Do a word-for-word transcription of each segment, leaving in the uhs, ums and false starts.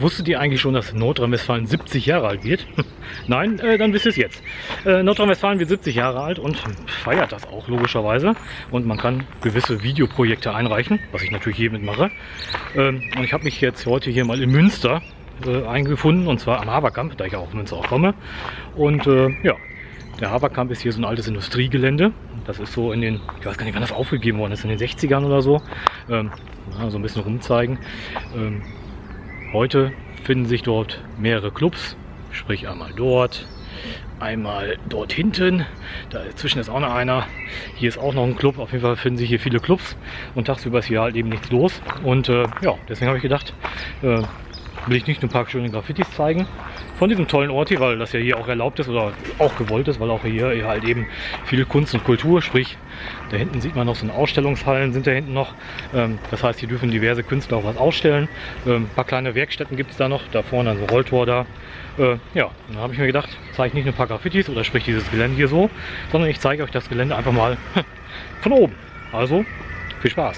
Wusstet ihr eigentlich schon, dass Nordrhein-Westfalen siebzig Jahre alt wird? Nein? Äh, dann wisst ihr es jetzt. Äh, Nordrhein-Westfalen wird siebzig Jahre alt und feiert das auch logischerweise. Und man kann gewisse Videoprojekte einreichen, was ich natürlich hier mitmache. Ähm, und ich habe mich jetzt heute hier mal in Münster äh, eingefunden, und zwar am Haberkamp, da ich ja auch in Münster auch komme. Und äh, ja, der Haberkamp ist hier so ein altes Industriegelände. Das ist so in den, ich weiß gar nicht, wann das aufgegeben worden ist, in den sechzigern oder so. Ähm, ja, so ein bisschen rumzeigen. Ähm, Heute finden sich dort mehrere Clubs, sprich einmal dort, einmal dort hinten, dazwischen ist auch noch einer, hier ist auch noch ein Club, auf jeden Fall finden sich hier viele Clubs und tagsüber ist hier halt eben nichts los. Und äh, ja, deswegen habe ich gedacht, äh, will ich nicht nur ein paar schöne Graffitis zeigen von diesem tollen Ort hier, weil das ja hier auch erlaubt ist oder auch gewollt ist, weil auch hier halt eben viel Kunst und Kultur, sprich da hinten sieht man noch so eine Ausstellungshallen, sind da hinten noch, ähm, das heißt hier dürfen diverse Künstler auch was ausstellen, ähm, ein paar kleine Werkstätten gibt es da noch, da vorne ein Rolltor da, äh, ja, dann habe ich mir gedacht, zeige ich nicht nur ein paar Graffitis oder sprich dieses Gelände hier so, sondern ich zeige euch das Gelände einfach mal von oben, also viel Spaß!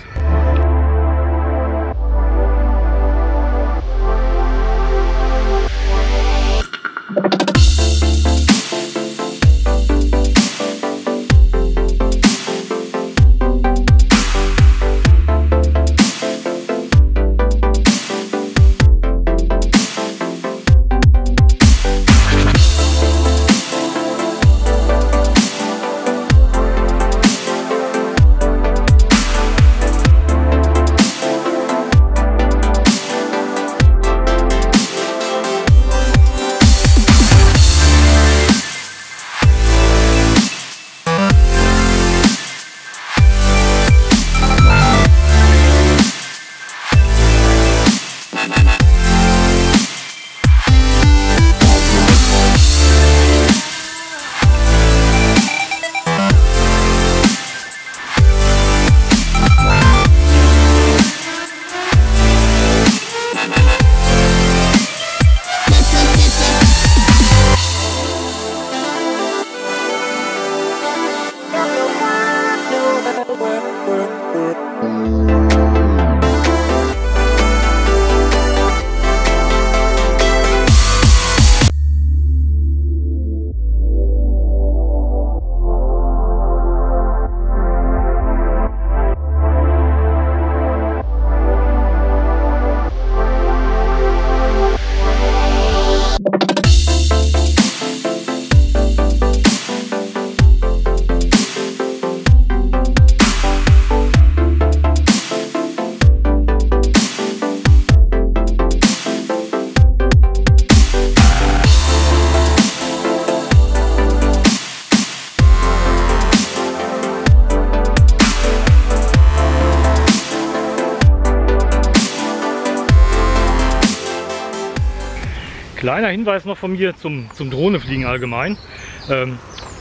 Kleiner Hinweis noch von mir zum, zum Drohnefliegen allgemein. Ähm,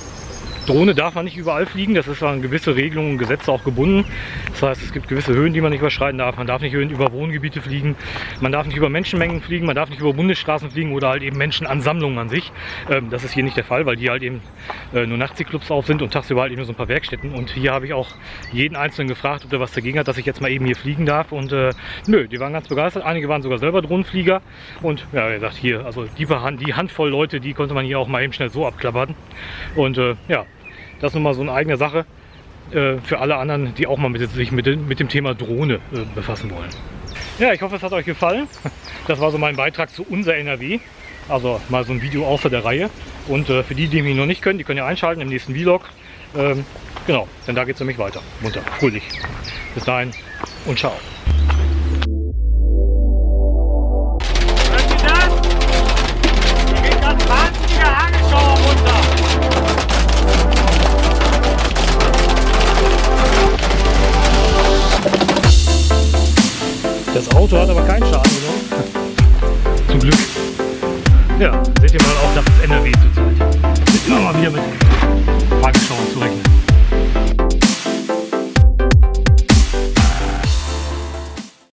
Drohne darf man nicht überall fliegen, das ist an gewisse Regelungen und Gesetze auch gebunden. Das heißt, es gibt gewisse Höhen, die man nicht überschreiten darf. Man darf nicht über Wohngebiete fliegen, man darf nicht über Menschenmengen fliegen, man darf nicht über Bundesstraßen fliegen oder halt eben Menschenansammlungen an sich. Ähm, das ist hier nicht der Fall, weil die halt eben äh, nur nachts die Clubs auf sind und tagsüber halt eben nur so ein paar Werkstätten. Und hier habe ich auch jeden Einzelnen gefragt, ob der was dagegen hat, dass ich jetzt mal eben hier fliegen darf. Und äh, nö, die waren ganz begeistert. Einige waren sogar selber Drohnenflieger. Und ja, wie gesagt, hier, also die, die Handvoll Leute, die konnte man hier auch mal eben schnell so abklappern. Und äh, ja. Das ist nun mal so eine eigene Sache äh, für alle anderen, die auch mal mit, sich mit, mit dem Thema Drohne äh, befassen wollen. Ja, ich hoffe, es hat euch gefallen. Das war so mein Beitrag zu unser N R W. Also mal so ein Video außer der Reihe. Und äh, für die, die mich noch nicht können, die können ja einschalten im nächsten Vlog. Ähm, genau, denn da geht es nämlich weiter. Munter, fröhlich. Bis dahin und ciao. Hört ihr das? Hier geht ganz wahnsinniger Hagelschauer runter. Das Auto hat aber keinen Schaden genommen. Zum Glück. Ja, seht ihr mal auch, das ist N R W zurzeit. Sind immer mal wieder mit Hagelschauern zurecht.